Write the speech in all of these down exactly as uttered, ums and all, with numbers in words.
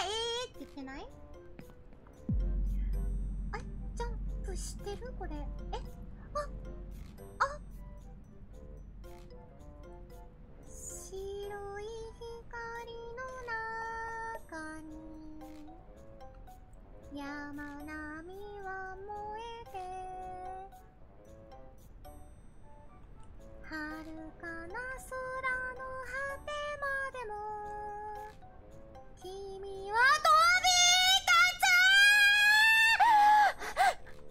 えーって言ってない？あ、ジャンプしてるこれ。え、あ、あ、白い光の中に山並みは燃えて、遥かな空の果てまでも君は飛び立つ。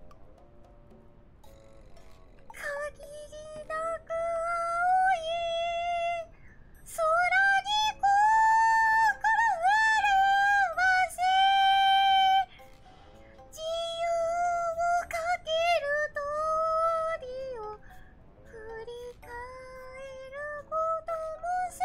限りなく青い空にこうから震わせ、自由をかける鳥を振り返ることもせ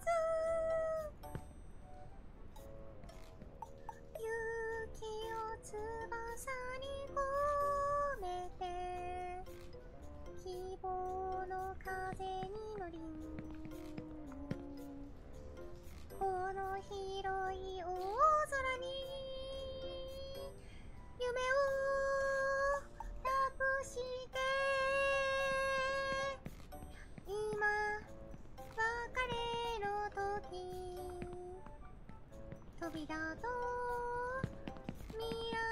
ず、勇気を翼に込めて希望の風に乗り、この広い大空に夢を託して、今別れの時扉と未来